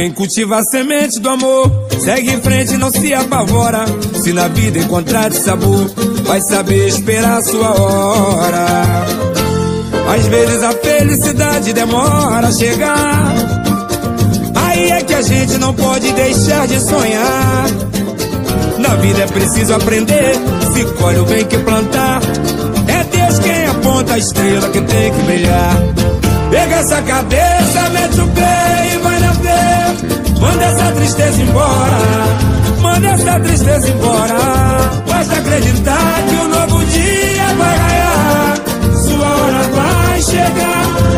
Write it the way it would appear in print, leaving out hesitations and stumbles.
Quem cultiva a semente do amor segue em frente e não se apavora. Se na vida encontrar de sabor, vai saber esperar a sua hora. Às vezes a felicidade demora a chegar. Aí é que a gente não pode deixar de sonhar. Na vida é preciso aprender, se colhe o bem que plantar. É Deus quem aponta a estrela que tem que brilhar. Pega essa cabeça, mete o pé e vai na fé. Manda essa tristeza embora, manda essa tristeza embora. Basta acreditar que um novo dia vai raiar. Sua hora vai chegar.